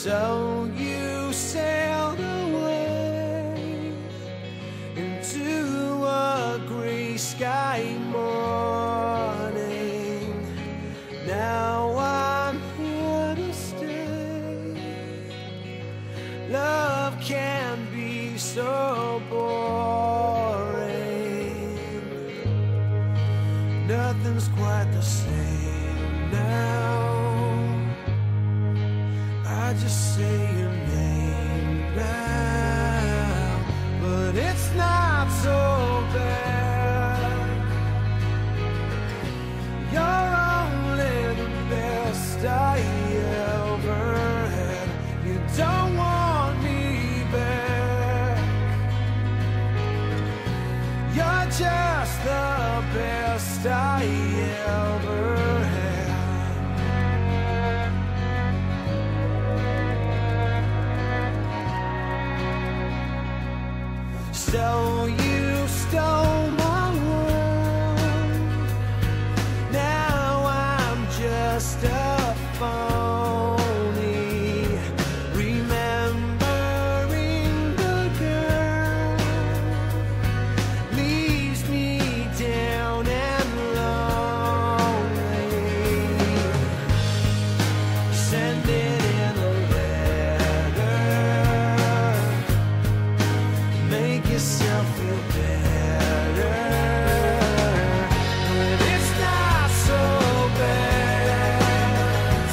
So you sailed away into a gray sky morning. Now I'm here to stay. Love can be so boring. Nothing's quite the same now. I just say your name now, but it's not so bad. You're only the best I ever had. You don't want me back. You're just the best I ever had. So you stole my world. Now I'm just a phony, remembering the girl leaves me down and lonely. Send it in a letter, make yourself feel better, but it's not so bad.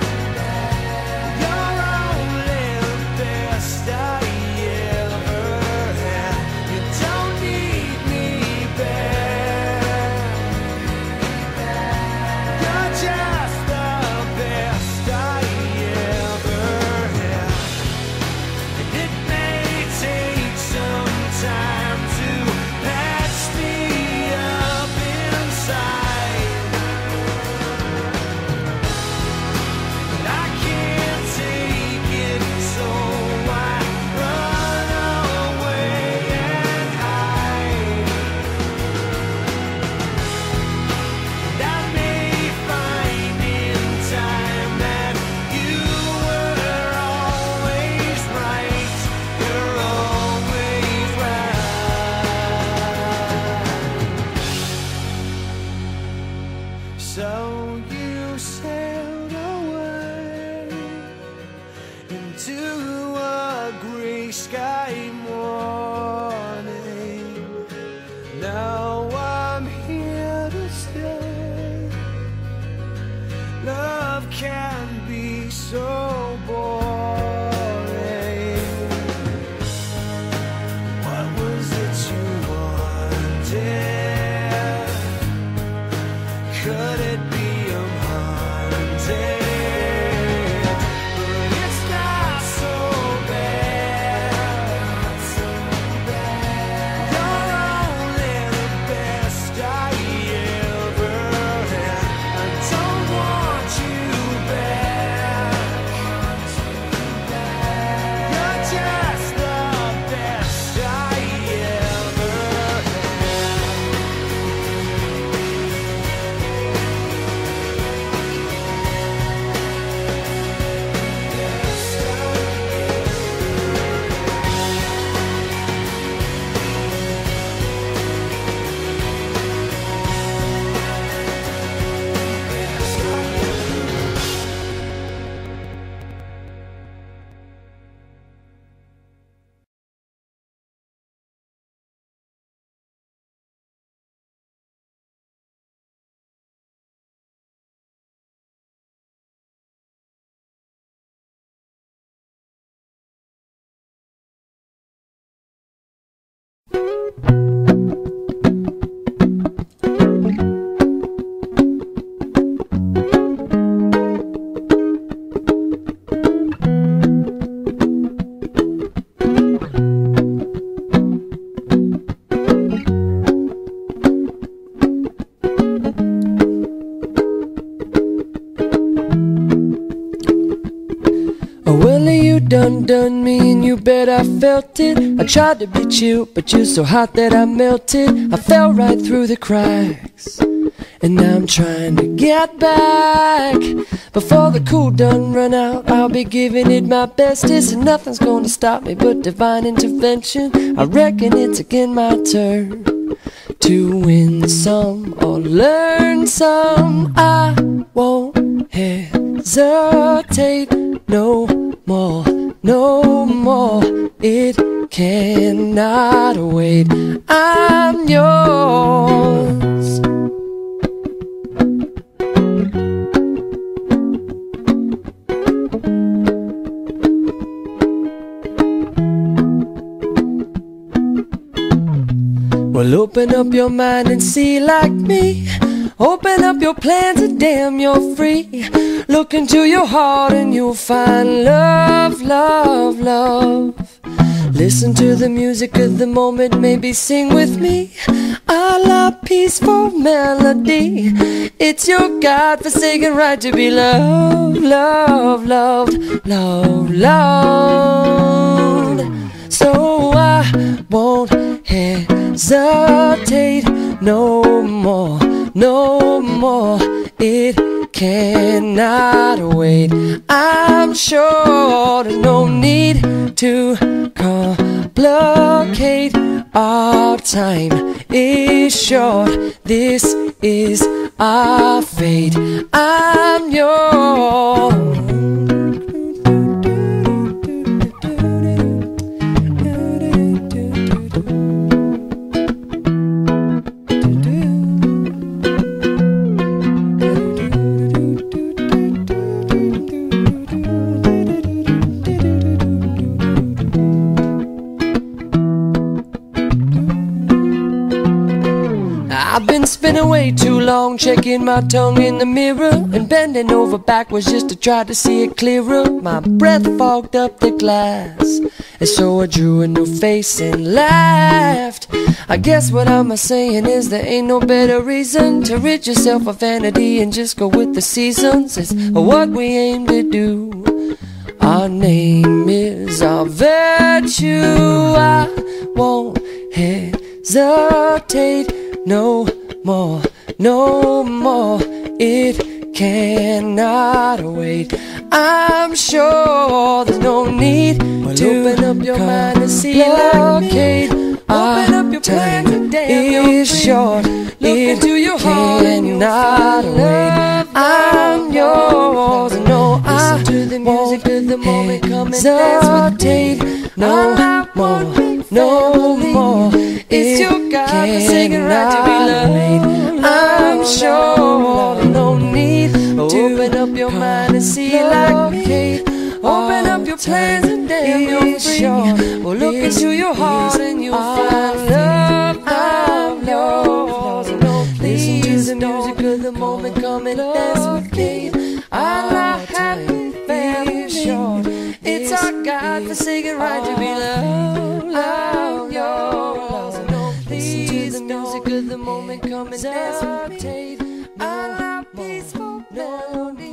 You're only the best I ever had. You don't need me back. You're just the best I ever had. And it may take some time to patch me up inside, but I can't take it, so I run away and hide. And I may find in time that you were always right. You're always right. So you sailed away into a gray sky morning. Now I'm here to stay. Love can be so boring. What was it you wanted? Could it be I'm haunted? But it's not so bad. You're only the best I ever had. I don't want you back. You're just the best I ever Done me and you bet I felt it. I tried to beat you, but you're so hot that I melted. I fell right through the cracks. and now I'm trying to get back. Before the cool done run out, I'll be giving it my bestest, and nothing's gonna stop me but divine intervention. I reckon it's again my turn to win some or learn some. I won't hesitate no more, no more. It cannot wait. I'm yours. Well, open up your mind and see like me. Open up your plans and damn, you're free. Look into your heart and you'll find love, love, love. Listen to the music of the moment, maybe sing with me. A la peaceful melody. It's your God-forsaken right to be loved, loved, loved, loved, loved. So I won't hesitate no more, no more. It cannot wait. I'm sure there's no need to complicate. Our time is short. This is our fate. I'm yours. I've been spinning way too long, checking my tongue in the mirror and bending over backwards just to try to see it clearer. My breath fogged up the glass, and so I drew a new face and laughed. I guess what I'm saying is there ain't no better reason to rid yourself of vanity and just go with the seasons. It's what we aim to do. Our name is our virtue. I won't hesitate no more, no more. It cannot wait. I'm sure there's no need to open up your mind and see like me. Open up your plan today. It's short. Look into your heart and you'll find love. I'm yours. No, I to the music of the moment. Come and dance with me. No more, no more. It's your God-forsaken right to be loved. I'm sure there's no need to open up your mind and see like me. Open up your plans and damn, you're free. Well, look into your heart and you'll find love. I'm yours. Listen to the music of the moment. Come and dance with me. I'm happy family. It's our God-forsaken right to be loved. I'm yours. Listen to the music of the moment. Come and dance with me. I'm peaceful melody.